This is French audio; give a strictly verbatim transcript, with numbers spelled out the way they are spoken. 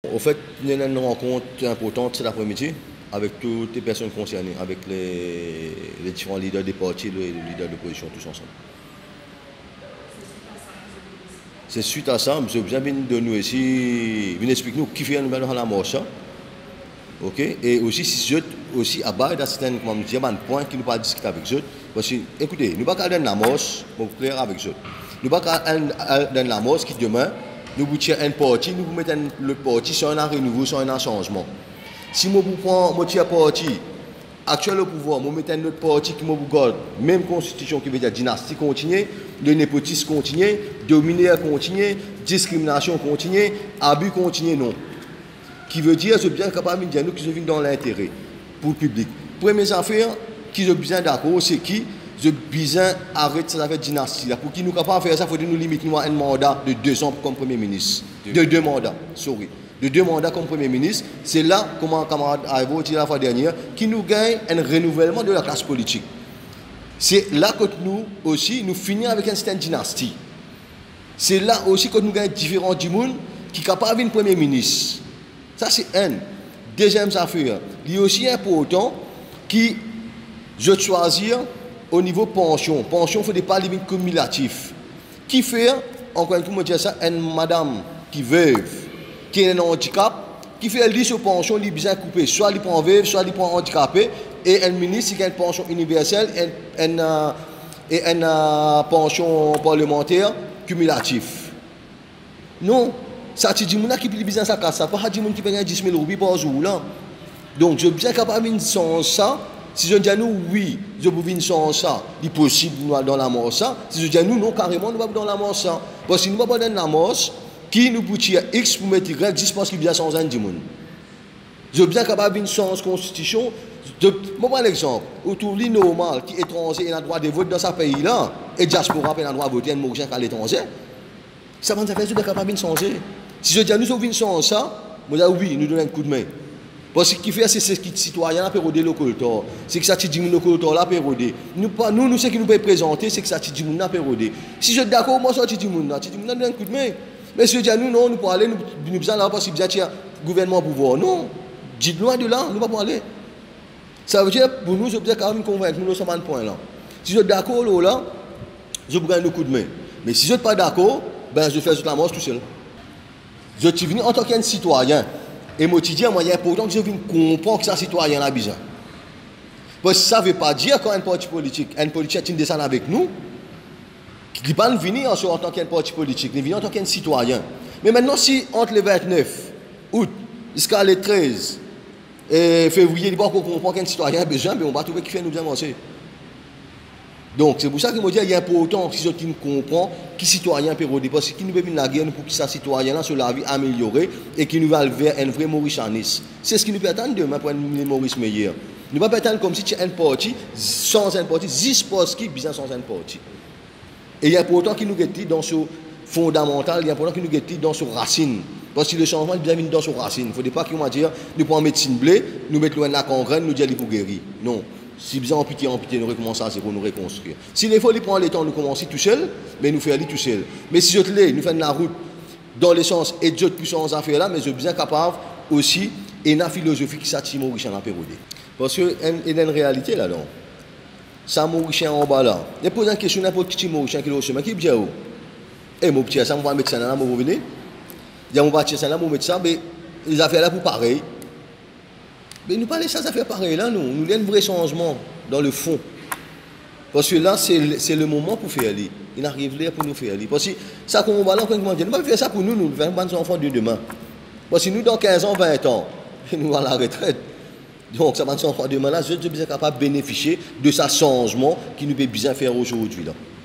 Au fait, il y a une rencontre importante cet après-midi avec toutes les personnes concernées, avec les, les différents leaders des partis et les leaders d'opposition, tous ensemble. C'est suite à ça, M. Bien de nous ici, venez expliquer nous qui fait nous dans la marche. Ok? Et aussi, si je aussi à bas d'un certain point qui nous pas discuter avec eux. Parce que, écoutez, nous ne pouvons pas dans la marche, pour clair avec eux. Nous ne pouvons pas dans la marche qui demain, nous vous tirons un parti, nous vous mettons le parti sur un renouveau, sur un changement. Si nous prenons un parti actuel au pouvoir, nous mettons notre parti qui nous garde, même constitution qui veut dire dynastie continue, le népotisme continue, dominaire continue, discrimination continue, abus continue, non. Qui veut dire, c'est bien capable de dire nous qui sommes dans l'intérêt pour le public. Première affaire, qui sont bien d'accord, c'est qui je besoin arrêter cette affaire de dynastie là. Pour qui nous capable de faire ça, il faut nous limiter nous à un mandat de deux ans comme Premier ministre. De deux mandats, sorry. De deux mandats comme Premier ministre. C'est là, comme un camarade a évoqué la fois dernière, qui nous gagne un renouvellement de la classe politique. C'est là que nous aussi, nous finissons avec un système dynastie. C'est là aussi que nous gagnons différents du monde qui sont capables de Premier ministre. Ça c'est un. Deuxième affaire, il est aussi important qui je choisir au niveau pension. Pension, il ne faut pas limite cumulatif. Qui fait, encore une fois, dire ça, une madame qui veuve, qui a un handicap, qui fait elle sur pension, il bien coupé. Soit il prend veuve, soit il prend handicapé. Et un ministre qui a une pension universelle et une, et une uh, pension parlementaire cumulatif. Non. Ça, c'est des gens qui peuvent bien ça, ça pas des gens qui payent dix mille roupies par jour. Là. Donc, je suis bien capable de sans ça. Si je dis à nous, oui, je peux venir sans ça, il est possible dans la mort ça. Si je dis à nous, non, carrément, nous ne sommes pas dans la mort ça. Parce que nous ne sommes pas dans la mort, qui nous peut tirer X pour mettre Y, dix pense qu'il y a sans un du monde. Je suis bien capable de sans constitution. Je prends un exemple. Autour de normal, qui est étranger et a le droit de voter dans ce pays-là, et diaspora a le droit de voter un Mauricien à l'étranger, ça va nous faire, je suis capable de changer. Si je dis à nous, nous venons sans ça, je dis oui, nous donnons un coup de main. Parce que ce qui fait, c'est que les citoyens ont pérodé le culture. C'est que ça dit le culture là pérodé. Nous, nous, nous, ce qui nous peut présenter, c'est que ça dit le pérodé. Si je suis d'accord, moi, ça dit le monde, ça dit le monde, un coup de main. Mais si je dis à nous, non, nous pouvons aller, nous nous besoin là, parce que nous avons gouvernement pouvoir. Non, dites loin de là, nous ne pouvons pas aller. Ça veut dire, pour nous, je dois quand même convaincre, nous sommes à un point là. Si je suis d'accord là, je peux gagner un coup de main. Mais si je ne suis pas d'accord, ben, je fais toute la marche tout seul. Je suis venu en tant qu'un citoyen. Et moi, je dis, moi, il est important que je vienne comprendre que c'est un citoyen là besoin. Parce que ça ne veut pas dire qu'un parti politique, un politicien qui descend avec nous, qui ne peut pas venir en tant qu'un parti politique, il vient en tant qu'un citoyen. Mais maintenant, si entre le vingt-neuf août jusqu'à le treize et février, il va comprendre qu'un citoyen a besoin, mais on va trouver qui fait nous bien avancer. Donc, c'est pour ça que je me dis qu'il est important si je comprends qui citoyen peut redire. Parce que qui nous peut venir la guerre pour que ce citoyen-là sur la vie améliorée et qui nous va vers un vrai mauricanisme. C'est ce qui nous peut attendre demain pour un Maurice meilleur. Nous ne pouvons pas attendre comme si tu as un parti sans un parti, dix postes qui bien sans un parti. Et il est important qu'il nous guette dans ce fondamental, il est important qu'il nous guette dans ce racine. Parce que le changement est bien venu dans ce racine. Il ne faut pas qu'on va dire, nous prenons médecine blé, nous mettons loin de la congrès, nous disons qu'il faut guérir. Non. Si besoin amputé, amputé, nous recommençons à zéro, nous reconstruire. S'il faut prendre le temps, nous commencer tout seul, mais nous faisons tout seul. Mais si je te l'ai, nous faisons la route dans le sens et Dieu puissance à faire là, mais je suis bien capable aussi, et une philosophie qui s'attire Mauricien à pérodé. Parce qu'il y a une réalité là-dedans. Ça Mauricien en bas là. Il pose une question n'importe qui Mauricien qui est au chemin, qui dit où? Eh, mon petit, ça me va mettre ça là, mon revenir. Il y a mon bâtiment ça là, mon mettre ça, mais les affaires là pour pareil. Mais nous parlons de ça, ça fait pareil là, nous. Nous avons un vrai changement dans le fond. Parce que là, c'est le moment pour faire aller. Il arrive là pour nous faire aller. Parce que ça qu'on va là, on ne va pas faire ça pour nous, nous, faire des enfants de demain. Parce que nous, dans quinze ans, vingt ans, nous allons à la retraite. Donc, ça va être enfants de demain là, je suis bien capable de bénéficier de ce changement qui nous peut bien faire aujourd'hui là.